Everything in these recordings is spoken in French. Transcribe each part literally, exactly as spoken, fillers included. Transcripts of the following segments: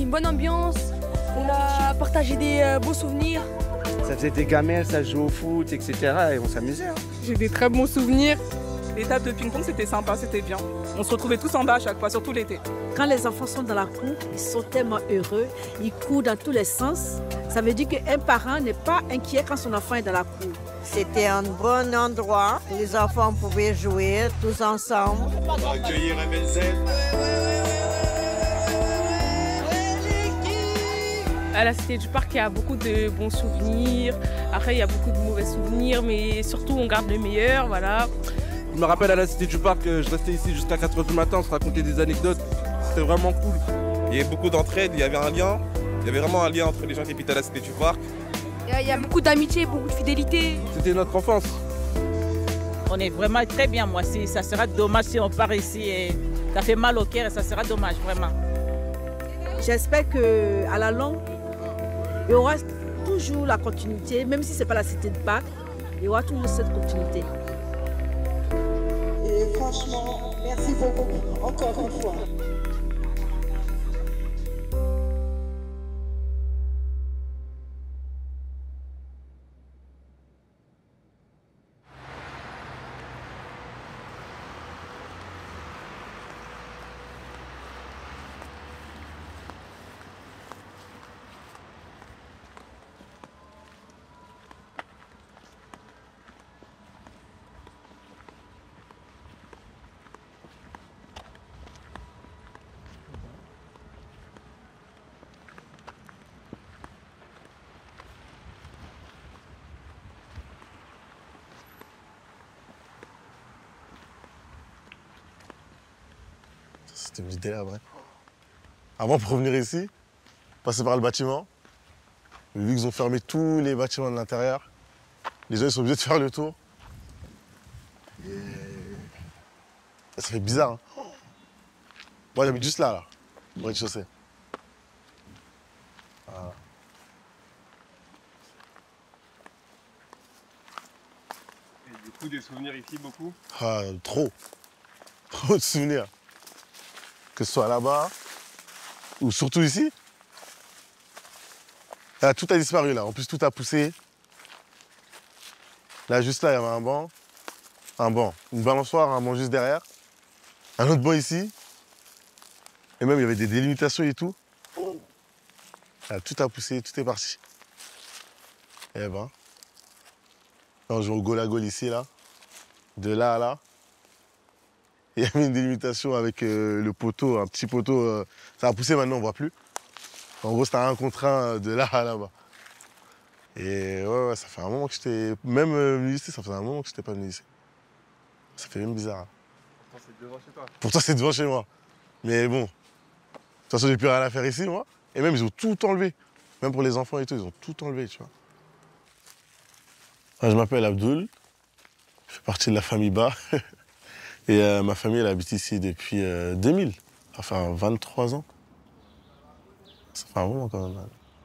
une bonne ambiance, on a partagé des euh, beaux souvenirs. Ça faisait des gamelles, ça jouait au foot, et cetera. Et on s'amusait. Hein. J'ai des très bons souvenirs. Les tables de ping-pong, c'était sympa, c'était bien. On se retrouvait tous en bas à chaque fois, surtout l'été. Quand les enfants sont dans la cour, ils sont tellement heureux, ils courent dans tous les sens. Ça veut dire qu'un parent n'est pas inquiet quand son enfant est dans la cour. C'était un bon endroit. Les enfants pouvaient jouer tous ensemble. On va accueillir M L Z. À la Cité du Parc, il y a beaucoup de bons souvenirs. Après, il y a beaucoup de mauvais souvenirs, mais surtout, on garde le meilleur, voilà. Je me rappelle à la Cité du Parc, je restais ici jusqu'à quatre heures du matin, on se racontait des anecdotes. C'était vraiment cool. Il y avait beaucoup d'entraide, il y avait un lien. Il y avait vraiment un lien entre les gens qui habitaient à la Cité du Parc. Il y a beaucoup d'amitié, beaucoup de fidélité. C'était notre enfance. On est vraiment très bien, moi. Si, ça sera dommage si on part ici et ça fait mal au cœur et ça sera dommage, vraiment. J'espère qu'à la longue, il y aura toujours la continuité, même si ce n'est pas la Cité du Parc, il y aura toujours cette continuité. Et franchement, merci beaucoup, encore une fois. C'était une idée après. Avant, pour revenir ici, passer par le bâtiment, vu qu'ils ont fermé tous les bâtiments de l'intérieur, les gens ils sont obligés de faire le tour. Et... Ça fait bizarre. Hein. Moi j'habite juste là, là, au rez-de-chaussée. Voilà. Et du coup, des souvenirs ici, beaucoup? Ah, trop. Trop de souvenirs. Que ce soit là-bas, ou surtout ici. Là, tout a disparu là, en plus tout a poussé. Là, juste là, il y avait un banc. Un banc, une balançoire, un banc juste derrière. Un autre banc ici. Et même, il y avait des délimitations et tout. Là, tout a poussé, tout est parti. Et ben, là, on joue au goal à goal ici, là. De là à là. Il y avait une délimitation avec euh, le poteau, un petit poteau. Euh, ça a poussé, maintenant on ne voit plus. En gros, c'était un contre un de là à là-bas. Et ouais, ouais, ça fait un moment que j'étais. Même euh, venu ici, ça faisait un moment que je n'étais pas venu ici. Ça fait même bizarre. Hein. Pourtant, c'est devant chez toi. Pourtant, c'est devant chez moi. Mais bon, de toute façon, j'ai plus rien à faire ici, moi. Et même, ils ont tout enlevé. Même pour les enfants et tout, ils ont tout enlevé, tu vois. Alors, je m'appelle Abdoul. Je fais partie de la famille Ba. Et euh, ma famille, elle habite ici depuis euh, deux mille. Ça fait vingt-trois ans. Ça fait un moment quand même.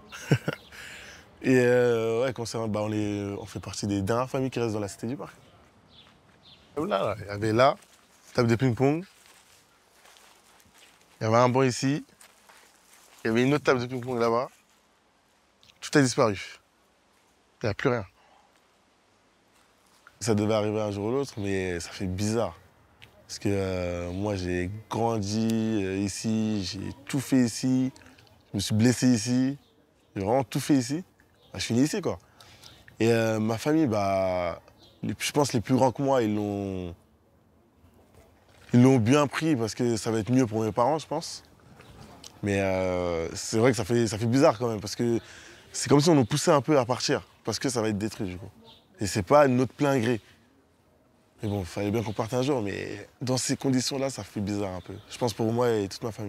Et euh, ouais, concernant, bah, on, est, on fait partie des dernières familles qui restent dans la Cité du Parc. Là, là, il y avait là, table de ping-pong. Il y avait un banc ici. Il y avait une autre table de ping-pong là-bas. Tout a disparu. Il n'y a plus rien. Ça devait arriver un jour ou l'autre, mais ça fait bizarre. Parce que euh, moi, j'ai grandi euh, ici, j'ai tout fait ici, je me suis blessé ici, j'ai vraiment tout fait ici. Bah, je suis né ici, quoi. Et euh, ma famille, bah, les, je pense que les plus grands que moi, ils l'ont ils l'ont bien pris parce que ça va être mieux pour mes parents, je pense. Mais euh, c'est vrai que ça fait, ça fait bizarre quand même, parce que c'est comme si on nous poussait un peu à partir, parce que ça va être détruit, du coup. Et c'est pas notre plein gré. Mais bon, il fallait bien qu'on parte un jour, mais dans ces conditions-là, ça fait bizarre un peu. Je pense pour moi et toute ma famille.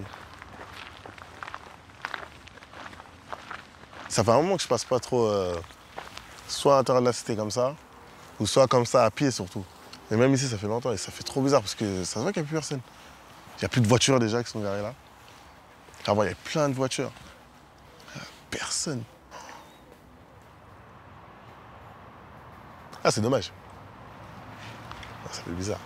Ça fait un moment que je passe pas trop, euh, soit à l'intérieur de la cité comme ça, ou soit comme ça à pied surtout. Et même ici, ça fait longtemps et ça fait trop bizarre parce que ça se voit qu'il n'y a plus personne. Il n'y a plus de voitures déjà qui sont garées là. Avant, il y avait plein de voitures. Personne. Ah, c'est dommage. Ça fait bizarre.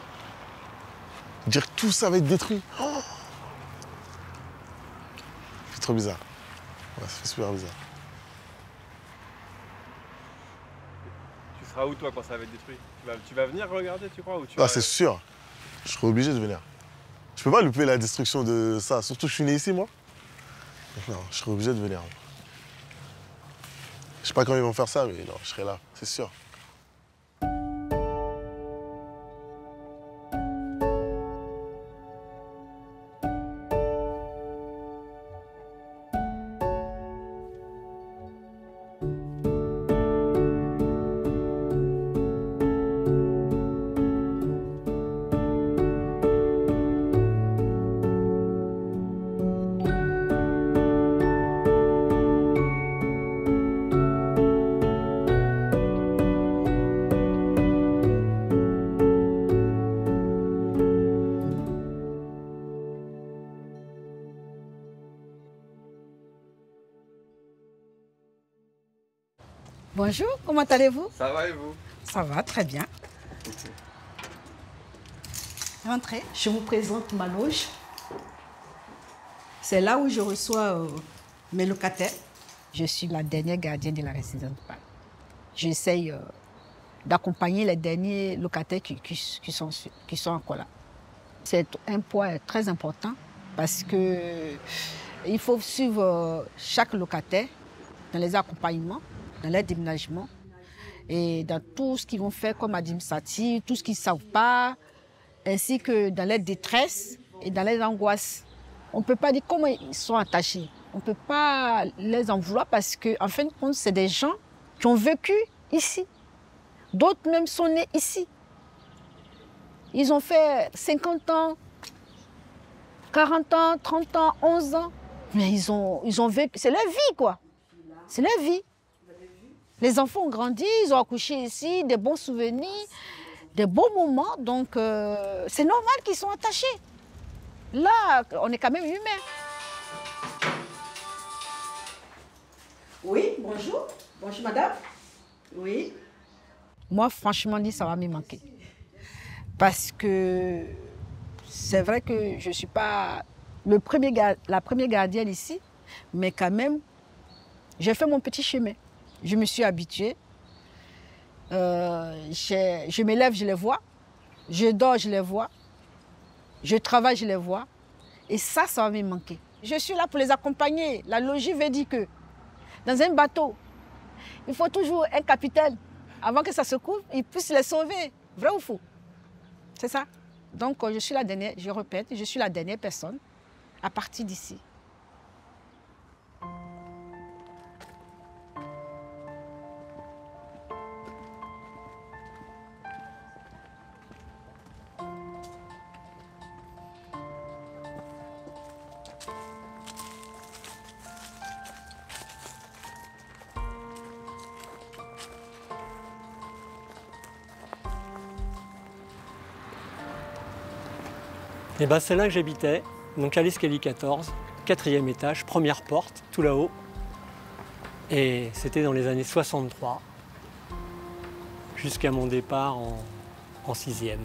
Dire que tout ça va être détruit. Oh, c'est trop bizarre. Ouais, ça fait super bizarre. Tu seras où toi quand ça va être détruit? Tu vas, tu vas venir regarder, tu crois ou tu Ah, vas... c'est sûr. Je serai obligé de venir. Je peux pas louper la destruction de ça. Surtout que je suis né ici, moi. Non, je serai obligé de venir. Je sais pas quand ils vont faire ça, mais non, je serai là, c'est sûr. Bonjour, comment allez-vous? Ça va et vous? Ça va, très bien. Rentrez, je vous présente ma loge. C'est là où je reçois euh, mes locataires. Je suis la dernière gardienne de la résidence de Pâques. J'essaye euh, d'accompagner les derniers locataires qui, qui, qui, sont, qui sont encore là. C'est un point très important parce que il faut suivre euh, chaque locataire dans les accompagnements, dans les déménagements et dans tout ce qu'ils vont faire comme administratif, tout ce qu'ils ne savent pas, ainsi que dans les détresses et dans les angoisses. On ne peut pas dire comment ils sont attachés. On ne peut pas les en vouloir parce qu'en fin de compte, c'est des gens qui ont vécu ici. D'autres même sont nés ici. Ils ont fait cinquante ans, quarante ans, trente ans, onze ans. Mais ils ont, ils ont vécu, c'est leur vie quoi. C'est leur vie. Les enfants ont grandi, ils ont accouché ici, des bons souvenirs, des beaux moments. Donc, euh, c'est normal qu'ils soient attachés. Là, on est quand même humains. Oui, bonjour. Bonjour, madame. Oui. Moi, franchement dit, ça va me manquer. Parce que c'est vrai que je ne suis pas le premier, la première gardienne ici, mais quand même, j'ai fait mon petit chemin. Je me suis habituée. Euh, je me lève, je les vois. Je dors, je les vois. Je travaille, je les vois. Et ça, ça va me manquer. Je suis là pour les accompagner. La logique veut dire que dans un bateau, il faut toujours un capitaine. Avant que ça se couvre, il puisse les sauver. Vrai ou faux? C'est ça. Donc, je suis la dernière, je répète, je suis la dernière personne à partir d'ici. Et ben c'est là que j'habitais, donc à l'escalier quatorze, quatrième étage, première porte, tout là-haut. Et c'était dans les années soixante-trois, jusqu'à mon départ en, en sixième.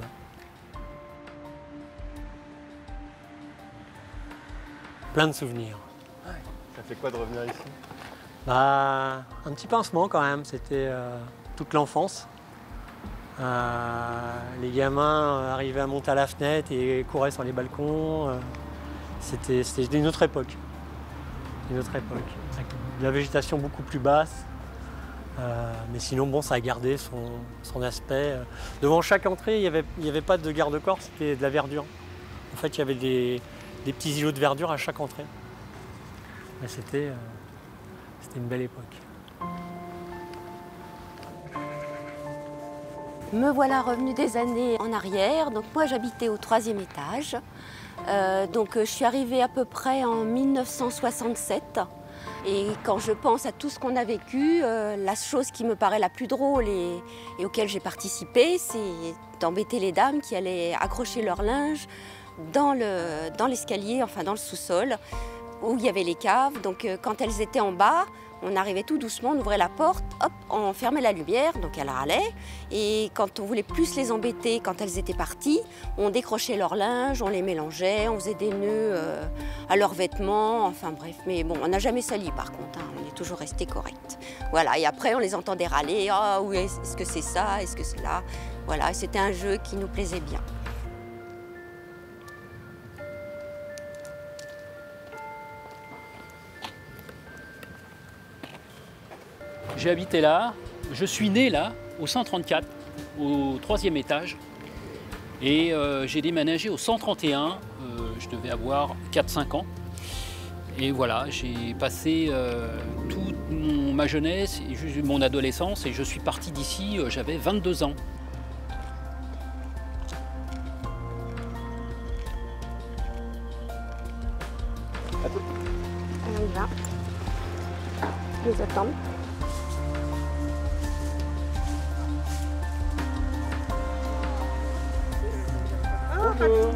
Plein de souvenirs. Ça fait quoi de revenir ici? Bah, un petit pincement quand même, c'était euh, toute l'enfance. Euh, les gamins arrivaient à monter à la fenêtre et couraient sur les balcons. Euh, c'était, c'était une autre époque. Une autre époque. Avec de la végétation beaucoup plus basse. Euh, mais sinon, bon, ça a gardé son, son aspect. Devant chaque entrée, il n'y avait, il y avait pas de garde-corps, c'était de la verdure. En fait, il y avait des, des petits îlots de verdure à chaque entrée. Et c'était, euh, c'était une belle époque. Me voilà revenue des années en arrière. Donc moi j'habitais au troisième étage. Euh, donc je suis arrivée à peu près en mille neuf cent soixante-sept. Et quand je pense à tout ce qu'on a vécu, euh, la chose qui me paraît la plus drôle et, et auquel j'ai participé, c'est d'embêter les dames qui allaient accrocher leur linge dans le, dans l'escalier, enfin dans le sous-sol, où il y avait les caves. Donc euh, quand elles étaient en bas, on arrivait tout doucement, on ouvrait la porte, hop, on fermait la lumière, donc elles râlaient. Et quand on voulait plus les embêter, quand elles étaient parties, on décrochait leur linge, on les mélangeait, on faisait des nœuds euh, à leurs vêtements, enfin bref. Mais bon, on n'a jamais sali par contre, hein, on est toujours resté correct. Voilà, et après on les entendait râler, ah oui, est-ce que c'est ça, est-ce que c'est là. Voilà, c'était un jeu qui nous plaisait bien. J'ai habité là, je suis né là, au cent trente-quatre, au troisième étage. Et euh, j'ai déménagé au cent trente et un, euh, je devais avoir quatre cinq ans. Et voilà, j'ai passé euh, toute mon, ma jeunesse, et mon adolescence, et je suis parti d'ici, euh, j'avais vingt-deux ans. On y va. Je les attends. Bonjour.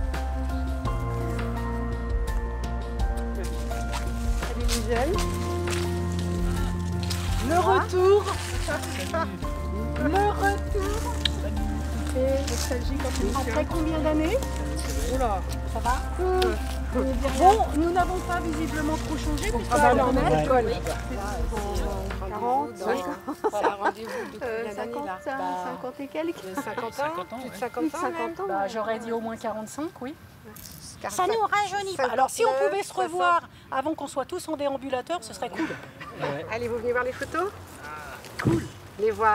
Salut Michel. Le retour. Le retour. Et nostalgie quand on après combien d'années? Oula, ça va? Bon, nous n'avons pas visiblement trop changé puisque on est en alcool. quarante, c'est un rendez-vous de combien d'années là? cinquante et quelques. cinquante ans, plus de cinquante ans. Bah, j'aurais dit au moins quarante-cinq, oui. Ça nous rajeunit pas. Alors si on pouvait se revoir avant qu'on soit tous en déambulateur, ce serait cool. Ouais. Allez, vous venez voir les photos? Cool. Les voir.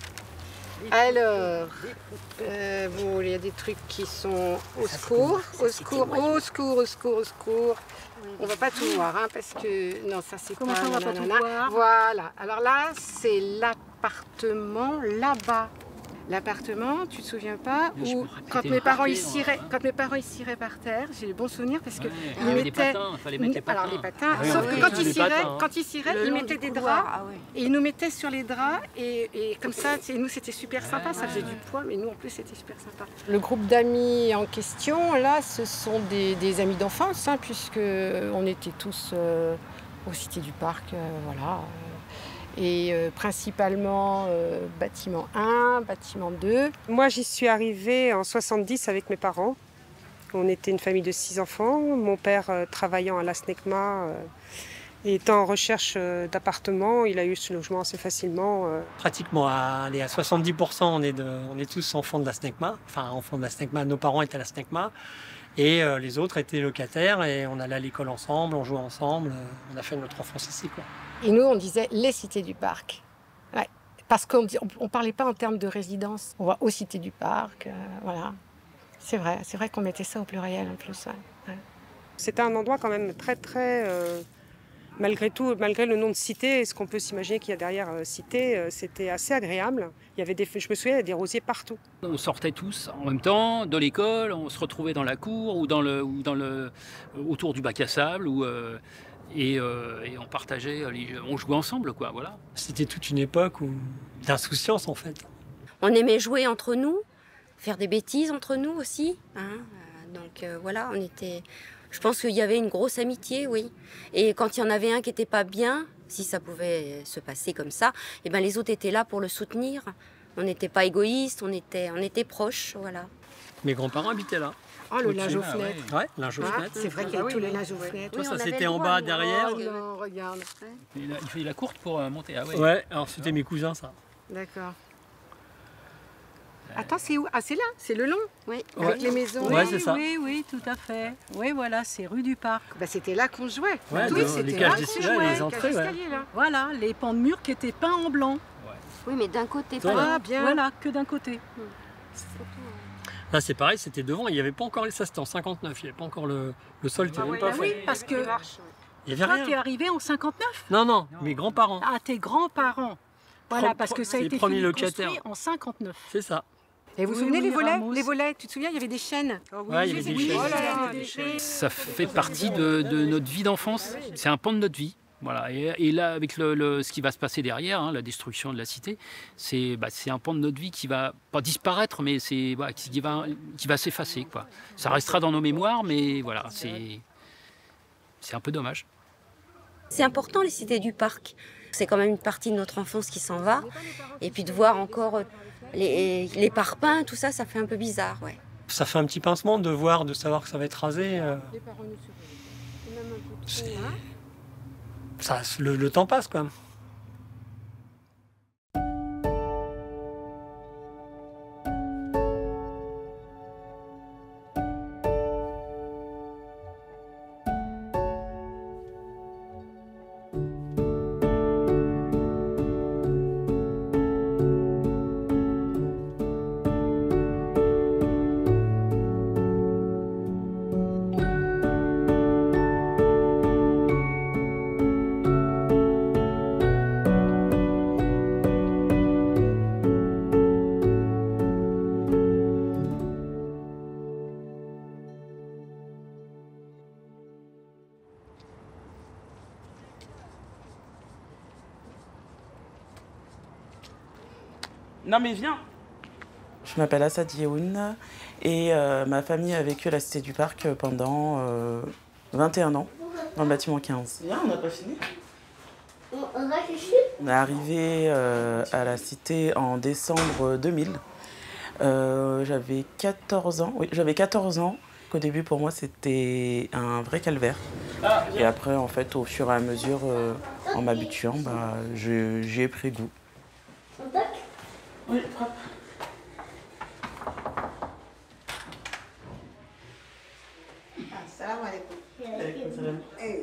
Alors, euh, bon, il y a des trucs qui sont au secours, au secours, au secours, au secours, au secours. On va pas tout voir, hein, parce que non, ça c'est pas. Comment ça, on va pas tout voir? Voilà. Alors là, c'est l'appartement là-bas. L'appartement, tu te souviens pas, où quand mes parents ils ciraient, quand mes parents ils ciraient par terre, j'ai le bon souvenir parce que Ouais, ils il y avait des mettaient, patins, il fallait mettre les patins. alors les patins, Ah oui, sauf oui, que quand oui, ils les ciraient, patins, hein. quand ils ciraient, Le ils long mettaient du des couloir, draps ah ouais. et ils nous mettaient sur les draps et, et comme ça, c'est- nous c'était super sympa, ça faisait du poids, mais nous en plus c'était super sympa. Le groupe d'amis en question, là, ce sont des, des amis d'enfance, hein, puisque on était tous euh, au Cité du Parc, euh, voilà. Et euh, principalement euh, bâtiment un, bâtiment deux. Moi, j'y suis arrivée en soixante-dix avec mes parents. On était une famille de six enfants. Mon père, euh, travaillant à la SNECMA, euh, et étant en recherche euh, d'appartement, il a eu ce logement assez facilement. euh. Pratiquement à, allez, à soixante-dix pour cent, on est, de, on est tous enfants de la SNECMA. Enfin, enfants de la SNECMA, nos parents étaient à la SNECMA. Et euh, les autres étaient locataires et on allait à l'école ensemble, on jouait ensemble. euh, on a fait notre enfance ici, quoi. Et nous, on disait les cités du parc. Ouais. Parce qu'on ne parlait pas en termes de résidence. On va aux cités du parc, euh, voilà. C'est vrai, c'est vrai qu'on mettait ça au pluriel en plus. Ouais. Ouais. C'était un endroit quand même très, très... euh, malgré tout, malgré le nom de cité et ce qu'on peut s'imaginer qu'il y a derrière euh, cité, euh, c'était assez agréable. Il y avait des, je me souviens, il y avait des rosiers partout. On sortait tous en même temps de l'école, on se retrouvait dans la cour ou, dans le, ou dans le, autour du bac à sable. Ou, euh, et, euh, et on partageait, les, on jouait ensemble, quoi, voilà. C'était toute une époque où... d'insouciance, en fait. On aimait jouer entre nous, faire des bêtises entre nous aussi. Hein. Euh, donc euh, voilà, on était... Je pense qu'il y avait une grosse amitié, oui. Et quand il y en avait un qui n'était pas bien, si ça pouvait se passer comme ça, eh ben les autres étaient là pour le soutenir. On n'était pas égoïstes, on était, on était proches, voilà. Mes grands-parents habitaient là. Oh, le Au-dessus. linge aux Ah, fenêtres. Ouais, linge aux Ah, fenêtres. c'est vrai qu'il y a tous les linges aux fenêtres. Oui, ça, c'était en bas, derrière. Oh non, regarde. Il, a, il fait la courte pour euh, monter. Ah ouais. Ouais, alors c'était mes cousins, ça. D'accord. Attends, c'est où? Ah, c'est là, c'est le long. Oui. Avec les maisons. Ouais, c'est ça. Oui, oui, tout à fait. Oui, voilà, c'est rue du Parc. Bah, c'était là qu'on jouait. Ouais, oui, dans c'était les là cages qu'on d'escalier, jouait, les entrées, cage ouais. d'escalier, là. Voilà, les pans de mur qui étaient peints en blanc. Oui, mais d'un côté, Toi, pas là. Ah, bien. Voilà, que d'un côté. Là, c'est pareil, c'était devant. Il n'y avait pas encore les... Ça, c'était en cinquante-neuf. Il n'y avait pas encore le, le sol. Ah, C'était même oui, pas bah fait. oui, parce que Il n'y avait toi, rien. t'es arrivé en cinquante-neuf. Non, non, mes grands-parents. Ah, tes grands-parents. Voilà, Pro- parce que ça a les été premiers fini locataires. construit en cinquante-neuf. C'est ça. Et vous vous Oui, souvenez oui, les volets? Ramos. Les volets, tu te souviens, il y avait des chaînes. Ouais, il y avait des Oui, chaînes. oh là là, Il y avait des des chaînes. Ça fait partie de, de notre vie d'enfance. C'est un pan de notre vie. Voilà. Et, et là, avec le, le- ce qui va se passer derrière, hein, la destruction de la cité, c'est bah, c'est un pan de notre vie qui va pas disparaître, mais c'est voilà, qui va, qui va s'effacer, quoi. Ça restera dans nos mémoires, mais voilà, c'est c'est un peu dommage. C'est important les cités du parc. C'est quand même une partie de notre enfance qui s'en va. Et puis de voir encore les, les parpaings, tout ça, ça fait un peu bizarre. Ouais. Ça fait un petit pincement de voir, de savoir que ça va être rasé. Euh... Ça, le, le temps passe quand même. Non mais viens. Je m'appelle Assad Yehoun et euh, ma famille a vécu à la Cité du Parc pendant euh, vingt et un ans, dans le bâtiment quinze. Viens, on n'a pas fini. On est arrivé euh, à la Cité en décembre deux mille. Euh, j'avais quatorze ans. Oui, j'avais quatorze ans. Au début, pour moi, c'était un vrai calvaire. Et après, en fait, au fur et à mesure, euh, en m'habituant, bah, j'y ai pris goût. Oui, frappe. Salam alaikum.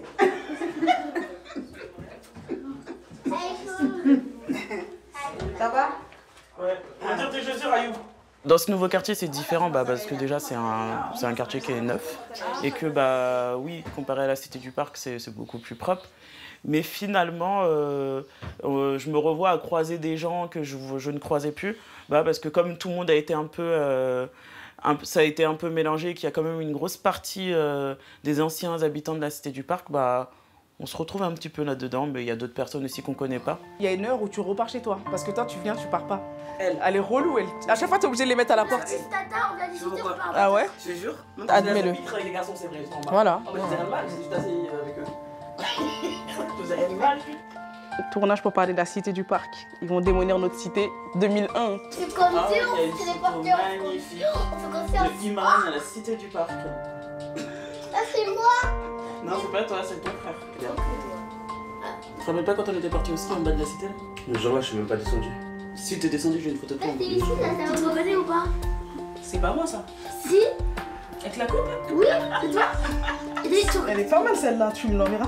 Ça va? Ouais. Retire tes chaussures, Ayoub. Dans ce nouveau quartier, c'est différent bah, parce que déjà, c'est un, c'est un quartier qui est neuf. Et que, bah, oui, comparé à la Cité du Parc, c'est beaucoup plus propre. Mais finalement, euh, euh, je me revois à croiser des gens que je, je ne croisais plus. Bah, parce que comme tout le monde a été un peu... Euh, un, ça a été un peu mélangé, qu'il y a quand même une grosse partie euh, des anciens habitants de la Cité du Parc, bah, on se retrouve un petit peu là-dedans, mais il y a d'autres personnes aussi qu'on ne connaît pas. Il y a une heure où tu repars chez toi, parce que toi, tu viens, tu pars pas. Elle, elle est relou, elle. À chaque fois, tu es obligé de les mettre à la porte. Ah ouais? Je te jure. Admets-le. Les garçons, c'est vrai. Voilà. Oh, mais c'est rien de mal, c'est juste assez avec eux. Vous avez rien de mal. Tournage pour parler de la Cité du Parc. Ils vont démolir notre cité deux mille un. C'est comme Ah, si il y a on une s'est photo téléporté en magnifique France. de Imran à la Cité du Parc. Ah, c'est moi? Non, c'est pas toi, c'est ton frère. Regarde. Tu te rappelles pas quand on était parti au ski en bas de la cité? Le jour-là, je suis même pas descendu. Si t'es descendu, j'ai une photo de toi. C'est ici, là, ça vous reconnaissez ou pas? C'est pas moi ça. Si? Avec la coupe? Oui, c'est toi. Elle est pas mal celle-là, tu me l'enverras.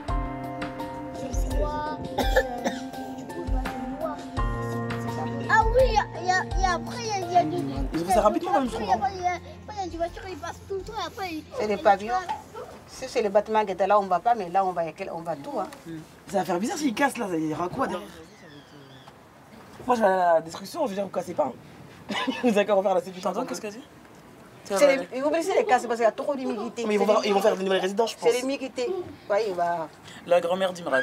Ah oui, il y a, y a, après, il y a, y a des... Ils ont fait ça rapidement, même, je trouve. Après, il y a, il y a des voitures, ils passent tout le temps, après... ils- C'est les pavillons. Si c'est le bâtiment qui était là, on ne va pas, mais là, on va, on va tout. Hein. Ça va faire bizarre s'ils cassent là, il y aura quoi derrière? Moi, je vais à la destruction, je veux dire, vous cassez pas. Vous avez qu'à refaire la Cité du Parc. Qu'est-ce qu'elle dit? C'est les- Ils vont laisser les casser parce qu'il y a trop d'humidité. Mais ils vont, faire, ils vont faire des nouvelles résidences, je pense. C'est l'humidité. Ouais, il va... La grand-mère d'Imran.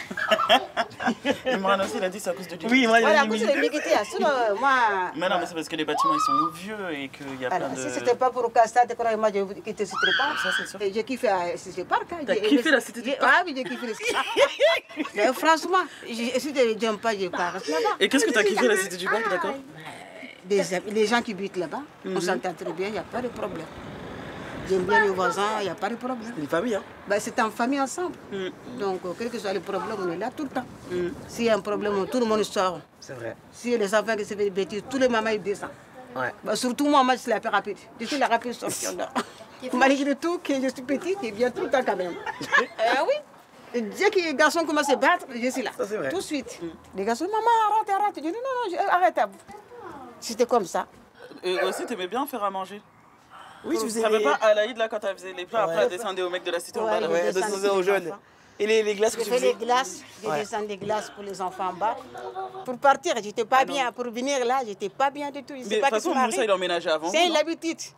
Imran aussi, il a dit c'est à cause de l'humidité. Oui, Imran, il a Voilà, à dit cause de l'humidité. hein. Sinon, euh, moi... Mais non, mais c'est parce que les bâtiments ils sont vieux et qu'il y a Alors, plein de... si c'était pas pour casser, moi, je ne te citerai pas. Ça, c'est sûr. Et j'ai kiffé la Cité du Parc. hein. T'as J'ai kiffé aimé- la Cité du j'ai- Parc? Ah oui, j'ai kiffé la Cité du Parc. Mais franchement, je- si je n'aime pas, je pars là-bas. Et qu'est-ce que t'as kiffé la Cité du Parc, d'accord? Des- Les gens qui habitent là-bas, on s'entend très bien, il n'y a pas de problème. J'aime bien les voisins, il n'y a pas de problème. C'est une famille, hein? Ben, c'est en famille ensemble. Donc, euh, quel que soit le problème, on est là tout le temps. S'il y a un problème, tout le monde sort. C'est vrai. Si les enfants qui se font des bêtises, tous les mamans ils descendent. Ouais. Ben, surtout moi, moi, je suis la plus rapide. Je suis la rapide sortie là. Malgré tout, que je suis petite, je viens tout le temps quand même. Ah oui. Et dès que les garçons commencent à se battre, je suis là. Ça, c'est vrai. Tout de suite. Les garçons, maman, arrête, arrête. Je dis non, non, je- arrête. C'était comme ça. Et aussi, t'aimais bien faire à manger? Oui, tu faisais Ça les- savais pas, à l'Aïd, là, quand elle faisait les plats, Ouais. après, elle descendait au mec de la cité en bas. là. Ouais, Ouais, je de descends aux jeunes. enfants. Et les, les glaces que Je tu fais faisais? les glaces, je Ouais. descends des glaces pour les enfants en bas. Pour partir, j'étais pas bien. Pour venir là, j'étais pas bien du tout. Je sais Mais de pas toute façon, qu'est-ce qui Moussa, il m'arrive. emménageait avant. C'est vous, non? l'habitude.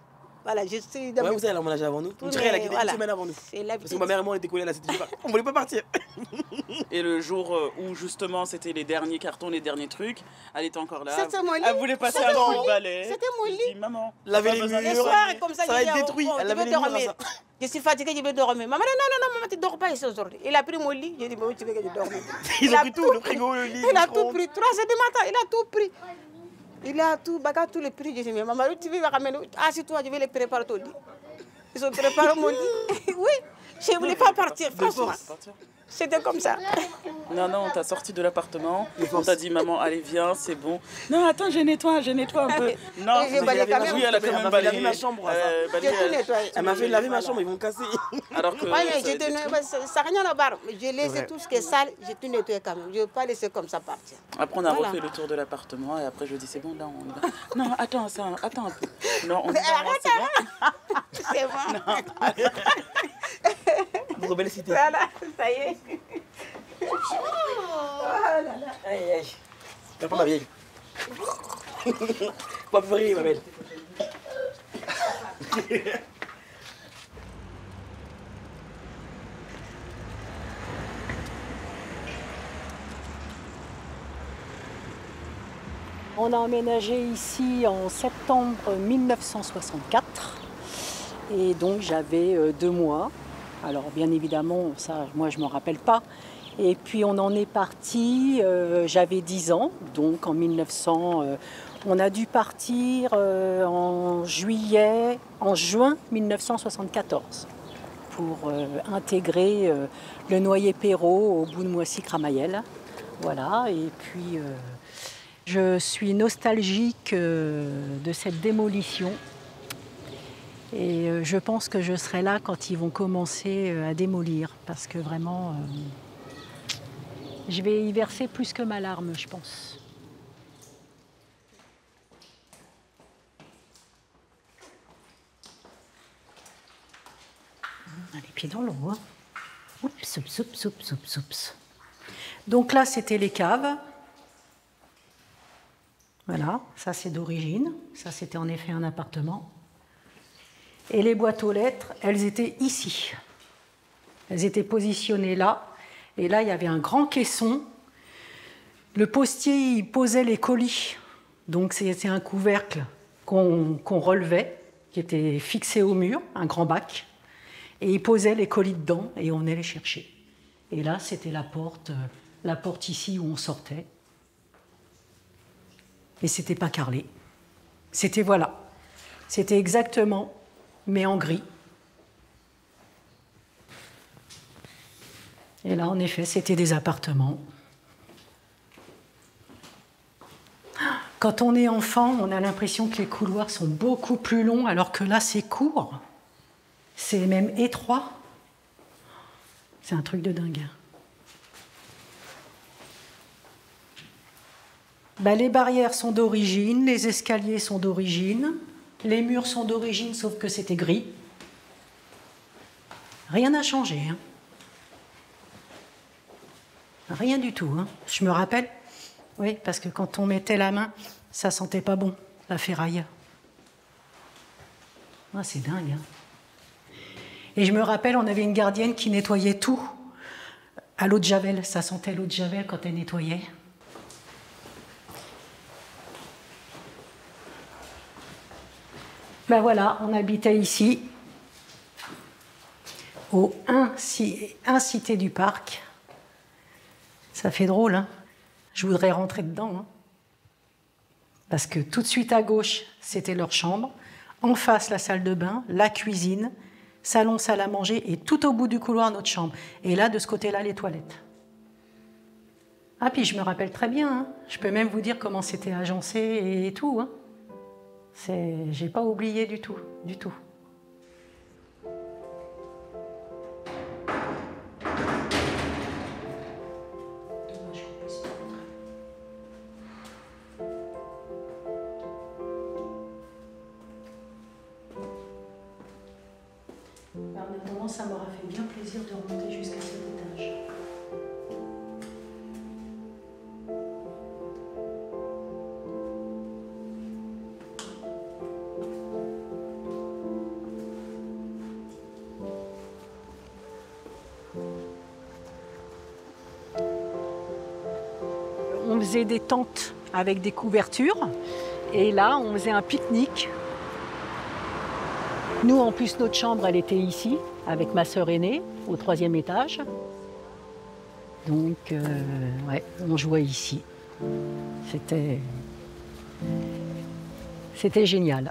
Voilà, je suis... Ouais, vous allez emménager avant nous. Une elle a quitté voilà. une semaine avant nous. C'est la Parce que ma mère et moi, on était collés à la Cité du Parc. On voulait pas partir. Et le jour euh, où justement c'était les derniers cartons, les derniers trucs, elle était encore là. C'était mon lit. Elle voulait passer C'était un mon coup lit. de balai. C'était mon Je lit. dis, maman, Laver on les va pas murs. Le besoin soir, de- comme ça, Ça va j'ai être dit, détruit. oh, Elle je avait veux les murs, dormir. ça. Je suis fatiguée, je veux dormir. Maman, non, non, non, maman, tu dors pas ici aujourd'hui. Il a pris mon lit. J'ai dit, mais où tu veux que je dorme? Ils Il ont a pris tout, le frigo, le lit. Il a le tout micro-ondes. pris. trois heures du matin, il a tout pris. Il a tout, bagarre, tout le prix. J'ai dit, mais maman, où tu veux ramener? Assieds-toi, je vais les préparer ton lit. Ils ont préparé mon lit. Oui, je ne voulais pas partir, franchement. C'était comme ça. Non, non, on t'a sorti de l'appartement. On t'a dit, maman, allez, viens, c'est bon. Non, attends, je nettoie, je nettoie un peu. Non, Et j'ai balayé quand même. oui, elle a quand Elle même m'a fait laver balayé. ma chambre. euh, ça. balayé, J'ai tout elle- nettoyé. Elle m'a fait laver ma chambre, ils vont me casser. Alors que. Ouais, mais ça a j'ai été- donné- ouais, ça ça n'a rien à voir. J'ai laissé Ouais. tout ce qui est sale, j'ai tout nettoyé quand même. Je ne veux pas laisser comme ça partir. Après, on a Voilà. refait le tour de l'appartement et après, je dis, c'est bon, là, on y va. Non, attends, ça, attends un peu. Non, on y va, Arrête, c'est bon. C'est bon. Vous rebelle cité. Voilà, ça y est. Oh là là. Aïe, aïe. Viens prendre ma vieille. Pas pleurer, ma belle. On a emménagé ici en septembre mille neuf cent soixante-quatre et donc j'avais euh, deux mois. Alors bien évidemment, ça moi je ne m'en rappelle pas. Et puis on en est parti, euh, j'avais dix ans, donc en mille neuf cents, euh, on a dû partir euh, en juillet, en juin mille neuf cent soixante-quatorze pour euh, intégrer euh, le Noyer-Perrot au bout de Moissy-Cramayel. Voilà, et puis euh, je suis nostalgique euh, de cette démolition. Et euh, je pense que je serai là quand ils vont commencer euh, à démolir, parce que vraiment, euh, je vais y verser plus que ma larme, je pense. On a les pieds dans l'eau. Hein. Oups, oups, oups, oups, oups, oups. Donc là, c'était les caves. Voilà, ça c'est d'origine. Ça, c'était en effet un appartement. Et les boîtes aux lettres, elles étaient ici. Elles étaient positionnées là. Et là, il y avait un grand caisson. Le postier, il posait les colis. Donc, c'est un couvercle qu'on qu'on relevait, qui était fixé au mur, un grand bac. Et il posait les colis dedans et on allait les chercher. Et là, c'était la porte, la porte ici où on sortait. Et c'était pas carrelé. C'était, voilà, c'était exactement, mais en gris. Et là, en effet, c'était des appartements. Quand on est enfant, on a l'impression que les couloirs sont beaucoup plus longs, alors que là, c'est court. C'est même étroit. C'est un truc de dingue. Ben, les barrières sont d'origine, les escaliers sont d'origine, les murs sont d'origine, sauf que c'était gris. Rien n'a changé. Hein. Rien du tout. Hein. Je me rappelle, oui, parce que quand on mettait la main, ça sentait pas bon, la ferraille. Ah, c'est dingue. Hein. Et je me rappelle, on avait une gardienne qui nettoyait tout à l'eau de Javel. Ça sentait l'eau de Javel quand elle nettoyait. Ben voilà, on habitait ici, au un Cité du Parc. Ça fait drôle, hein? Je voudrais rentrer dedans. Hein? Parce que tout de suite à gauche, c'était leur chambre. En face, la salle de bain, la cuisine, salon, salle à manger, et tout au bout du couloir, notre chambre. Et là, de ce côté-là, les toilettes. Ah, puis je me rappelle très bien. Hein? Je peux même vous dire comment c'était agencé et tout. Hein? J'ai pas oublié du tout, du tout. En attendant, ça m'aura fait bien plaisir de remonter jusqu'à cet étage. on faisait des tentes avec des couvertures. Et là, on faisait un pique-nique. Nous, en plus, notre chambre, elle était ici, avec ma sœur aînée, au troisième étage. Donc, euh, ouais, on jouait ici. C'était... C'était génial.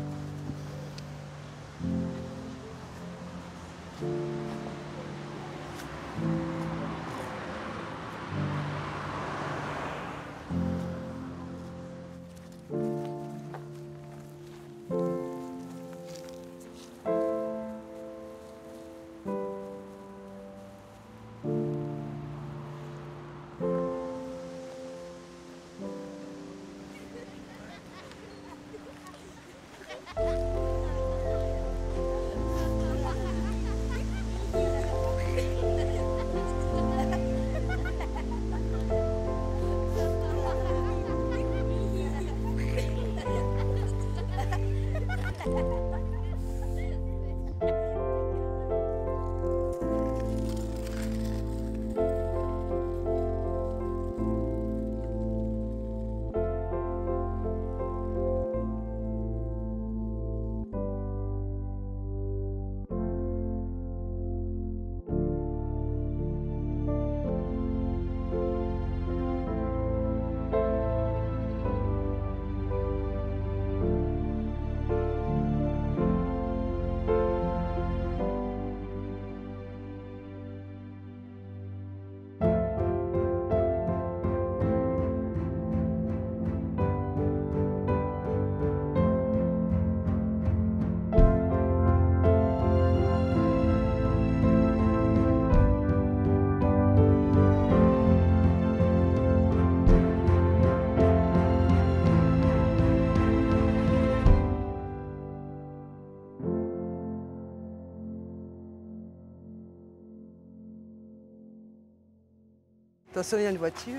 Attention, il y a une voiture.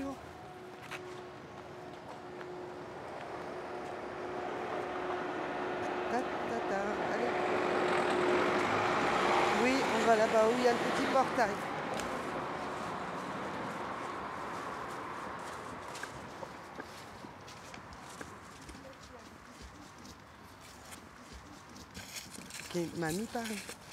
Ta, ta, ta, allez. Oui, on va là-bas où il y a le petit portail. Ok, mamie Paris.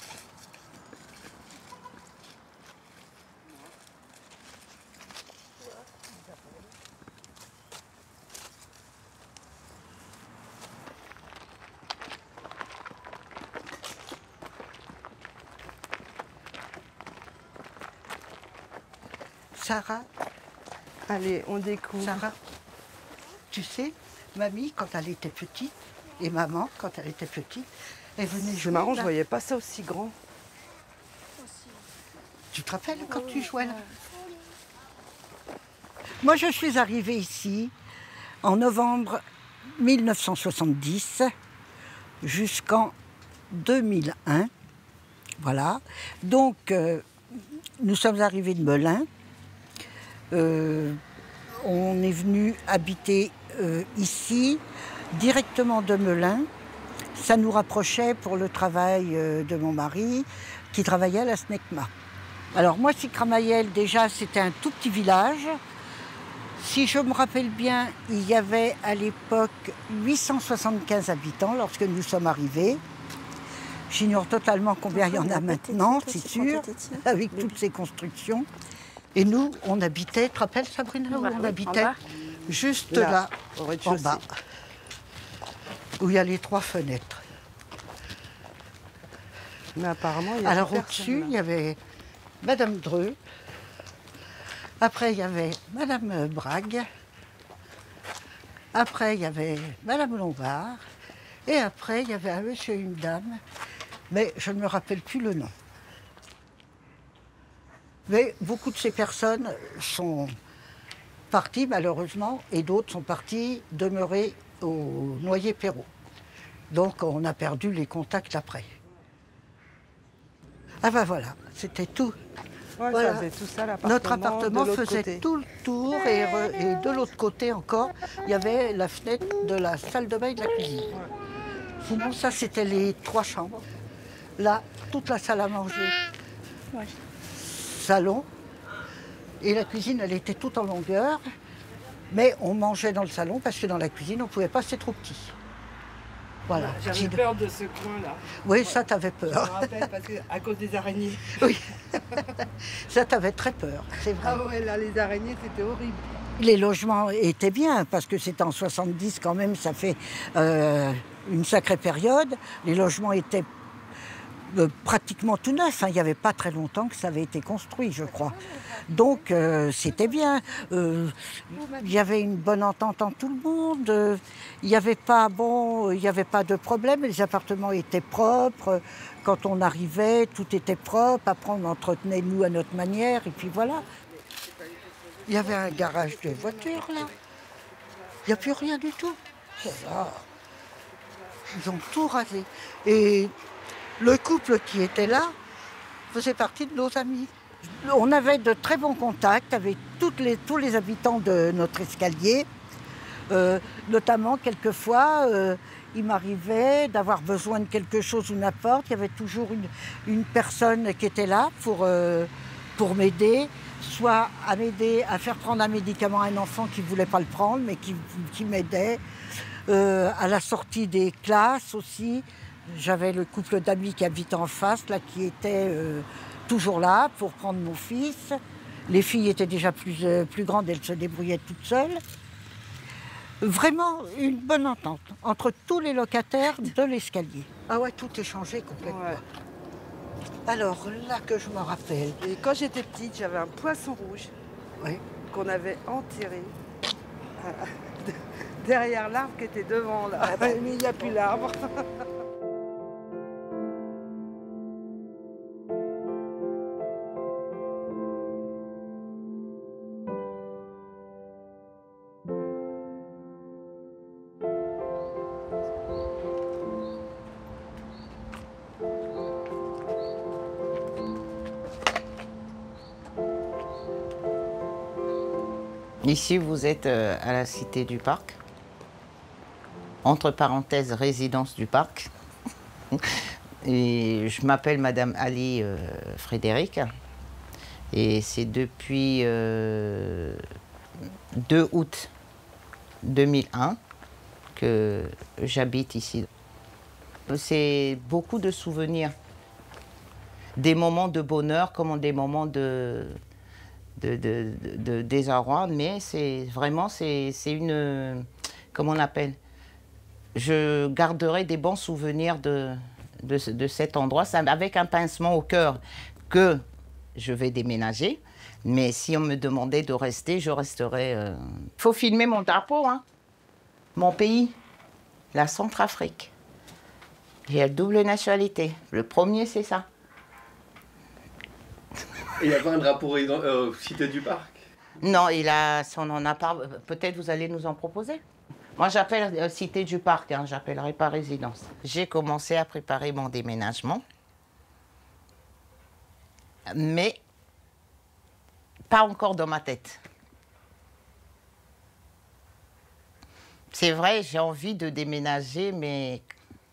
Sarah, allez, on découvre. Sarah, tu sais, mamie, quand elle était petite, et maman, quand elle était petite, elle venait jouer. C'est marrant, là. je voyais pas ça aussi grand. Tu te rappelles quand tu jouais là? Moi, je suis arrivée ici en novembre mille neuf cent soixante-dix jusqu'en deux mille un. Voilà. Donc, euh, nous sommes arrivés de Melun. Euh, on est venu habiter euh, ici, directement de Melun. Ça nous rapprochait pour le travail euh, de mon mari, qui travaillait à la SNECMA. Alors moi, Sicramayel, déjà, c'était un tout petit village. Si je me rappelle bien, il y avait à l'époque huit cent soixante-quinze habitants lorsque nous sommes arrivés. J'ignore totalement combien il y en a maintenant, c'est sûr, avec toutes ces constructions. Et nous, on habitait, tu te rappelles Sabrina, où on habitait? Juste là, Là, au en rez-de-chaussée. bas, où il y a les trois fenêtres. Mais apparemment, il y a Alors plus au-dessus, personne, il y avait Madame Dreux. Après, il y avait Madame Brague. Après, il y avait Madame Lombard. Et après, il y avait un monsieur et une dame. Mais je ne me rappelle plus le nom. Mais beaucoup de ces personnes sont parties, malheureusement, et d'autres sont parties demeurer au Noyer-Perrot. Donc, on a perdu les contacts après. Ah ben voilà, c'était tout. Ouais, Voilà. ça faisait tout ça, l'appartement. Notre appartement de l'autre faisait côté. tout le tour et, re- et de l'autre côté encore, il y avait la fenêtre de la salle de bain et de la cuisine. Sinon, ça, c'était les trois chambres. Là, toute la salle à manger, salon. Et la cuisine, elle était toute en longueur. Mais on mangeait dans le salon parce que dans la cuisine, on ne pouvait pas, c'est trop petit. Voilà. J'avais peur de ce coin-là. Oui, ça, t'avais peur. Je me rappelle parce que, à cause des araignées. Oui. Ça, t'avais très peur, c'est vrai. Ah ouais, là, les araignées, c'était horrible. Les logements étaient bien, parce que c'était en soixante-dix quand même, ça fait euh, une sacrée période. Les logements étaient euh, pratiquement tout neufs. Hein. Il n'y avait pas très longtemps que ça avait été construit, je crois. Donc, euh, c'était bien. Euh, il y avait une bonne entente entre tout le monde. Euh, il n'y avait pas, bon, il n'y avait pas de problème. Les appartements étaient propres. Quand on arrivait, tout était propre. Après, on entretenait, nous, à notre manière. Et puis voilà. Il y avait un garage de voitures, là. Il n'y a plus rien du tout. Ah. Ils ont tout rasé. Et le couple qui était là faisait partie de nos amis. On avait de très bons contacts avec toutes les, tous les habitants de notre escalier. Euh, notamment, quelquefois, euh, il m'arrivait d'avoir besoin de quelque chose ou n'importe. Il y avait toujours une, une personne qui était là pour, euh, pour m'aider, soit à m'aider à faire prendre un médicament à un enfant qui ne voulait pas le prendre, mais qui, qui m'aidait. Euh, à la sortie des classes aussi, j'avais le couple d'amis qui habitait en face, là, qui était euh, toujours là pour prendre mon fils. Les filles étaient déjà plus, euh, plus grandes, elles se débrouillaient toutes seules. Vraiment une bonne entente entre tous les locataires de l'escalier. Ah ouais, tout est changé complètement. Ouais. Alors, là que je me rappelle... Et quand j'étais petite, j'avais un poisson rouge oui. qu'on avait enterré euh, derrière l'arbre qui était devant là. Ah ben, mais il n'y a plus l'arbre. Ici, vous êtes euh, à la Cité du Parc, entre parenthèses, résidence du Parc. Et je m'appelle Madame Ali euh, Frédéric. Et c'est depuis euh, deux août deux mille un que j'habite ici. C'est beaucoup de souvenirs. Des moments de bonheur comme des moments de... De, de, de, de désarroi, mais c'est vraiment, c'est une, comment on appelle, je garderai des bons souvenirs de, de, de cet endroit, ça, avec un pincement au cœur que je vais déménager, mais si on me demandait de rester, je resterai. Il euh... faut filmer mon drapeau, hein, mon pays, la Centrafrique. J'ai la double nationalité, le premier c'est ça. Il n'y a pas un drapeau euh, Cité du Parc? Non, il a, si on en a pas, peut-être vous allez nous en proposer. Moi, j'appelle euh, Cité du Parc, hein, j'appellerai pas résidence. J'ai commencé à préparer mon déménagement, mais pas encore dans ma tête. C'est vrai, j'ai envie de déménager, mais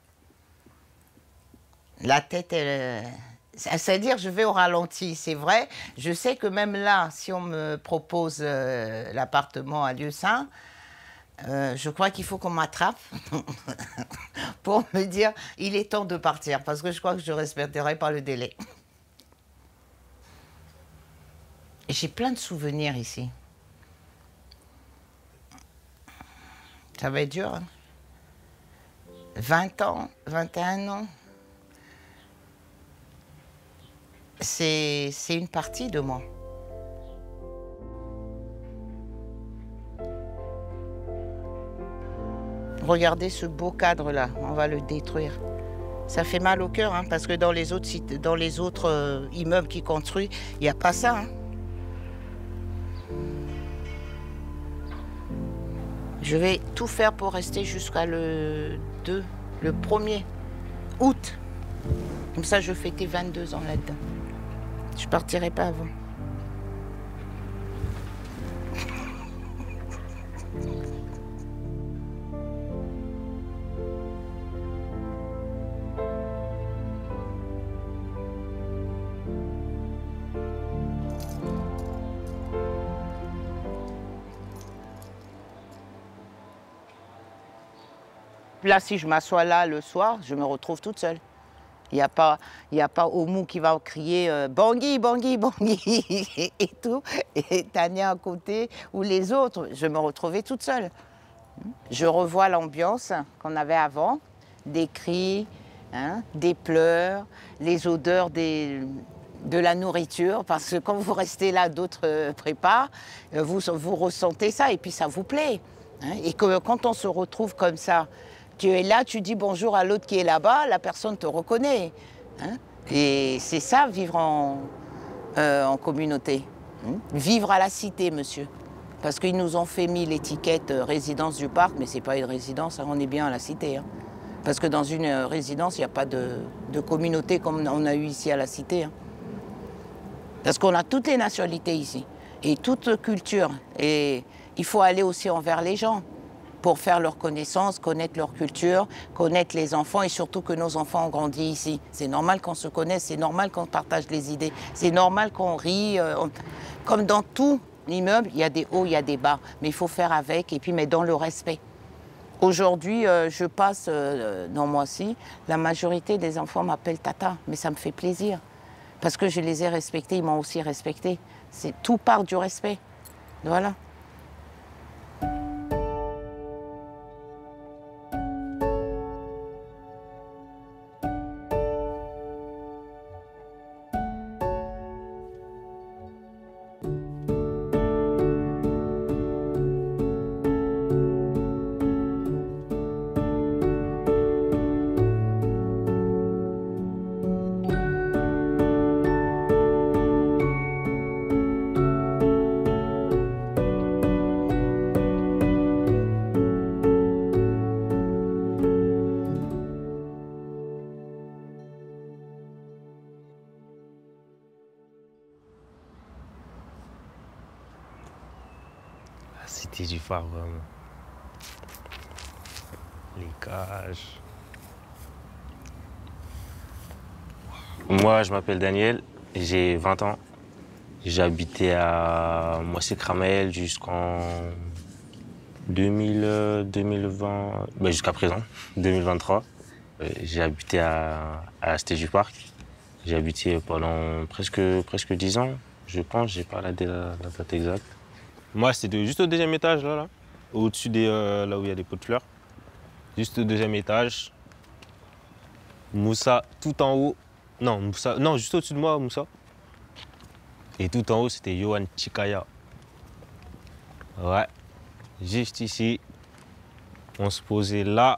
la tête, elle... C'est-à-dire, je vais au ralenti, c'est vrai. Je sais que même là, si on me propose euh, l'appartement à Lieu-Saint, euh, je crois qu'il faut qu'on m'attrape pour me dire il est temps de partir, parce que je crois que je ne respecterai pas le délai. J'ai plein de souvenirs ici. Ça va être dur, hein? vingt ans, vingt et un ans. C'est une partie de moi. Regardez ce beau cadre-là, on va le détruire. Ça fait mal au cœur, hein, parce que dans les autres, sites, dans les autres euh, immeubles qui construisent, il n'y a pas ça. Hein. Je vais tout faire pour rester jusqu'à le deux, le premier août. Comme ça, je fêtais vingt-deux ans là-dedans. Je partirai pas avant. Là, si je m'assois là le soir, je me retrouve toute seule. Il n'y a pas, il y a pas Oumou qui va crier euh, « Bangui, Bangui, Bangui » et tout, et Tania à côté, ou les autres. Je me retrouvais toute seule. Je revois l'ambiance qu'on avait avant, des cris, hein, des pleurs, les odeurs des, de la nourriture, parce que quand vous restez là, d'autres euh, préparent, vous, vous ressentez ça, et puis ça vous plaît. Hein, et que quand on se retrouve comme ça, tu es là, tu dis bonjour à l'autre qui est là-bas, la personne te reconnaît. Hein? Et c'est ça, vivre en, euh, en communauté. Hein? Vivre à la cité, monsieur. Parce qu'ils nous ont fait mis l'étiquette euh, résidence du parc, mais c'est pas une résidence, hein, on est bien à la cité. Hein? Parce que dans une euh, résidence, il n'y a pas de, de communauté comme on a eu ici à la cité. Hein? Parce qu'on a toutes les nationalités ici, et toute culture. Et il faut aller aussi envers les gens, pour faire leur connaissance, connaître leur culture, connaître les enfants et surtout que nos enfants ont grandi ici. C'est normal qu'on se connaisse, c'est normal qu'on partage les idées, c'est normal qu'on rit. Euh, on... Comme dans tout immeuble, il y a des hauts, il y a des bas, mais il faut faire avec et puis mais dans le respect. Aujourd'hui, euh, je passe euh, dans moi-ci, la majorité des enfants m'appellent Tata, mais ça me fait plaisir parce que je les ai respectés, ils m'ont aussi respecté. C'est tout part du respect. Voilà. Cité du phare, vraiment. Les cages. Moi, je m'appelle Daniel, j'ai vingt ans. J'ai habité à Moissy-Cramel jusqu'en deux mille, deux mille vingt, ben jusqu'à présent, deux mille vingt-trois. J'ai habité à, à la Cité du Parc. J'ai habité pendant presque, presque dix ans, je pense, j'ai pas la, la, la date exacte. Moi, c'était juste au deuxième étage, là, là au-dessus des, euh, là où il y a des pots de fleurs. Juste au deuxième étage. Moussa, tout en haut. Non, Moussa, non, juste au-dessus de moi, Moussa. Et tout en haut, c'était Yohan Chikaya. Ouais, juste ici. On se posait là.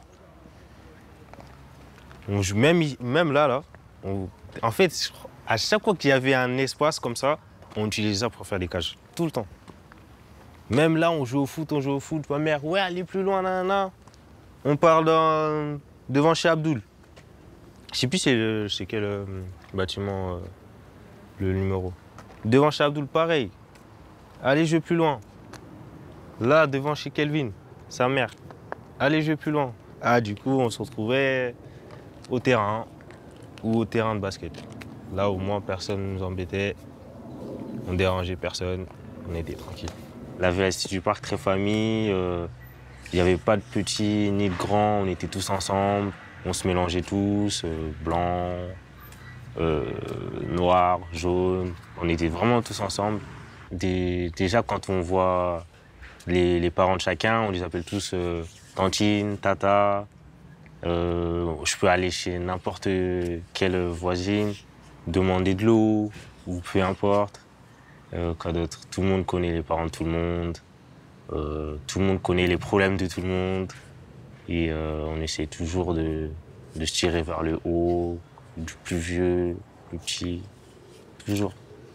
On, même, même là, là. On, en fait, à chaque fois qu'il y avait un espace comme ça, on utilisait ça pour faire des cages. Tout le temps. Même là, on joue au foot, on joue au foot. Ma mère, ouais, allez plus loin, nanana. On part dans, devant chez Abdoul. Je sais plus c'est, c'est quel euh, bâtiment, euh, le numéro. Devant chez Abdoul, pareil. Allez jouer plus loin. Là, devant chez Kelvin, sa mère. Allez jouer plus loin. Ah, du coup, on se retrouvait au terrain ou au terrain de basket. Là, au moins, personne ne nous embêtait. On dérangeait personne. On était tranquille. La vie à la Cité du Parc, très famille. Il euh, n'y avait pas de petits ni de grands. On était tous ensemble. On se mélangeait tous, euh, blancs, euh, noirs, jaunes. On était vraiment tous ensemble. Des, déjà, quand on voit les, les parents de chacun, on les appelle tous euh, tantine, tata. Euh, je peux aller chez n'importe quelle voisine, demander de l'eau, ou peu importe. Euh, quoi d'autre? Tout le monde connaît les parents de tout le monde. Euh, tout le monde connaît les problèmes de tout le monde. Et euh, on essaie toujours de, de se tirer vers le haut, du plus vieux, du petit, toujours.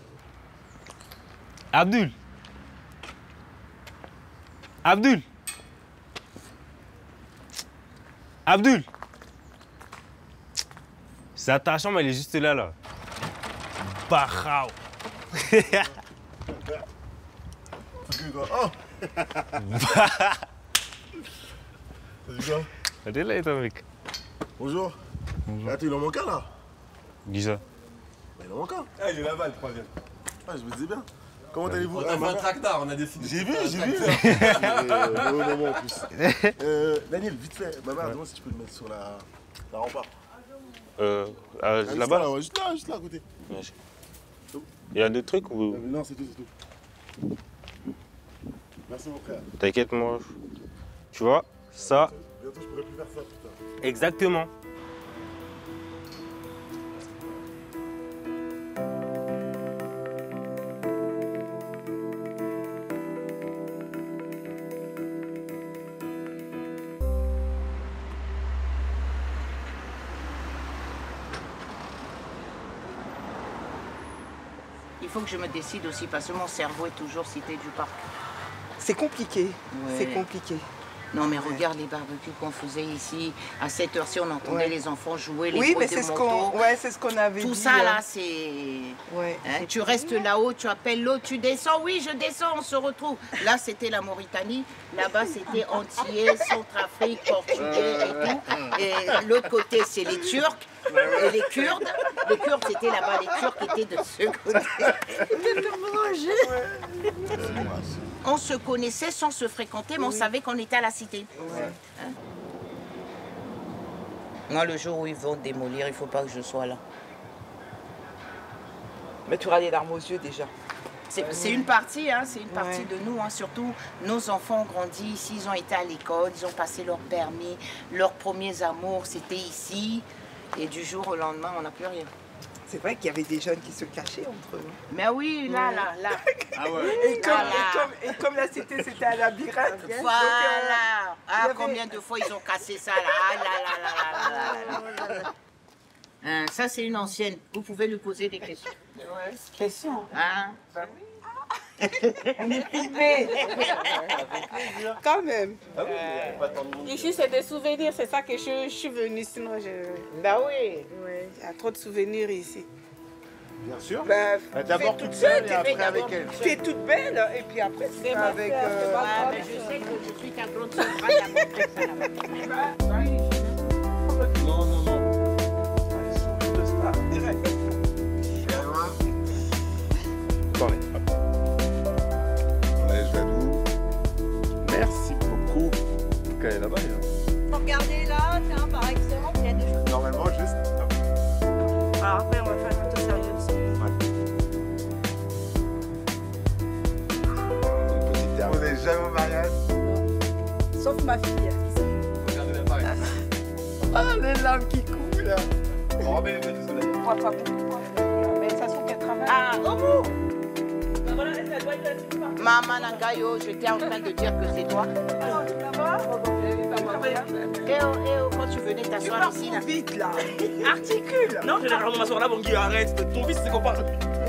Abdul Abdul Abdul C'est ta chambre, elle est juste là, là. Barao. Oh. Salut quoi? T'es là, toi, mec. Bonjour. Bonjour. Ah, tu il en manque un là? Dis ça. Bah, il en manque un. Ah, il est là-bas, le troisième. Ah, je me disais bien. Comment allez-vous? On a fait un tractard, on a décidé. J'ai vu, j'ai vu. Euh, Au moment en plus. Euh, Daniel, vite fait, ma mère, demande si tu peux le mettre sur la, la rempart. Euh, Ah, euh, juste là-bas là, là. ouais, juste là, juste là à côté. Ouais, je- Il y a des trucs ou... Euh, Non, c'est tout, c'est tout. Merci mon frère. T'inquiète, moi. Tu vois, ça. Bientôt je pourrai plus faire ça, putain. Exactement. Il faut que je me décide aussi parce que mon cerveau est toujours cité du parc. C'est compliqué, Ouais. c'est compliqué. Non mais regarde les barbecues qu'on faisait ici. À cette heure-ci, on entendait Ouais. les enfants jouer, les Oui, bruits mais de c'est ce moto. qu'on ouais, c'est ce qu'on avait Tout dit. ça hein. là, c'est... Ouais, Hein, c'est tu restes là-haut, tu appelles l'autre, tu descends, oui je descends, on se retrouve. Là c'était la Mauritanie, là-bas c'était Antillais, Centrafrique, Portugais et tout. Et l'autre côté c'est les Turcs et les Kurdes. Les Kurdes c'était là-bas, les Turcs étaient de ce côté. On se connaissait sans se fréquenter, mais on savait qu'on était à la cité. Hein? Moi le jour où ils vont démolir, il ne faut pas que je sois là. Mais tu auras les larmes aux yeux déjà. C'est c'est une partie, hein, c'est une partie de nous. Hein. Surtout, nos enfants ont grandi ici, ils ont été à l'école, ils ont passé leur permis, leurs premiers amours, c'était ici. Et du jour au lendemain, on n'a plus rien. C'est vrai qu'il y avait des jeunes qui se cachaient entre eux. Mais oui, là, là, là. Ah ouais. Et comme, Là, là. et comme, et comme la cité c'était un labyrinthe. donc, Voilà. euh, Ah, il y avait- combien de fois ils ont cassé ça, là. Ah, là, là, là, là, là, là, là. Hein, ça, c'est une ancienne. Vous pouvez lui poser des questions. Ouais, question. Hein? On est filmé. Quand même. Ah oui, mais pas tant de monde. Ici, c'est des souvenirs, c'est ça que je, je suis venue, sinon je... Bah oui. Ouais, il y a trop de souvenirs ici. Bien sûr. Bah, Bah, d'abord fais toute seule et t'es après d'abord avec toute elle. seule. Tu es toute belle et puis après tu C'est vas ma avec... sœur, euh, c'est ma Ah, mais je sais que je suis ta grande sœur. Ah, il y a montré ça là-bas. Non, non, non. Parlez. Allez, je vais à vous. Merci beaucoup. Ok, là-bas, il y Regardez là, tiens, par excellence, il y a des choses. a- Normalement, juste. Alors après, on va faire une photo sérieuse. Vous n'êtes jamais au mariage. Sauf ma fille. Regardez l'appareil. Ah, les larmes qui coulent. On remet les feux du soleil. On va pas beaucoup. Mais ça se trouve qu'elle travaille. Ah, Omo! Bah voilà, elle doit être là-dessus. Maman Nangayo, j'étais en train de dire que c'est toi. Alors, tu vas voir. Eh oh, eh oh, quand tu venais t'asseoir ici, là. Vite là. Articule. Non, je vais rarement m'asseoir là, bon Guy, arrête, ton fils c'est qu'on parle.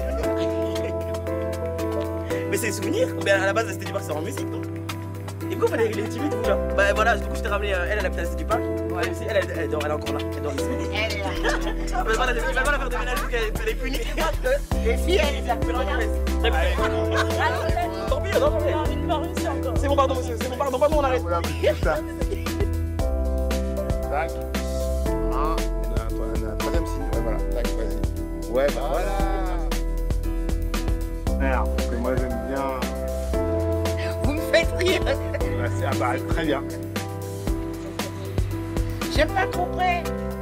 Mais c'est des souvenirs. Mais à la base, la Cité du Parc, c'est en musique, donc. Et pourquoi il est timide, vous, là? Bah voilà, du coup, je t'ai ramené, euh, elle, elle habite à la Cité du Parc. Elle aussi, elle, elle, elle, dort, elle est encore là. Elle dort ici. Elle est là. Mais voilà, il va pas la faire déménager parce qu'elle elle est punie. Les filles, elles les appellent. Tant pis, non, tant pis. C'est bon, pardon, monsieur, c'est bon, pardon, pardon, on arrête. Tac. Un. Et là, toi, un, un troisième signe. Ouais, voilà. Tac, vas-y. Ouais, bah voilà. Merde, parce que moi j'aime bien. Vous me faites rire. Ouais, c'est ah, bah, très bien. J'ai pas compris.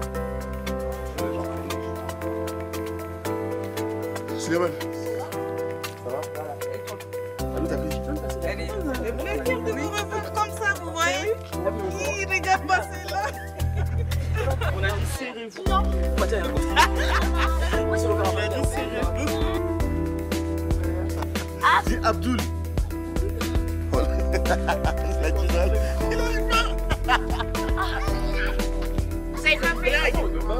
Cinéma. Ça va? Salut, t'as pris? Le plaisir de vous revoir comme ça, vous voyez? Il regarde passer là. On a dit serrez-vous. Non. Bah tiens, il y a un gros. On a dit serrez-vous. Dis Abdul. Il a dit ça. Il a eu peur. C'est pas blague.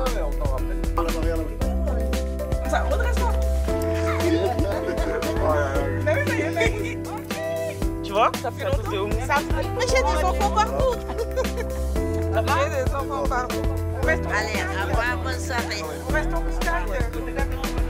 Comme ça, redresse-toi. Tu vois? Ça fait longtemps. C'est au moins. Ça fait... Mais j'ai des enfants partout. J'ai des enfants partout. Allez, à revoir, bonne soirée. On reste en contact.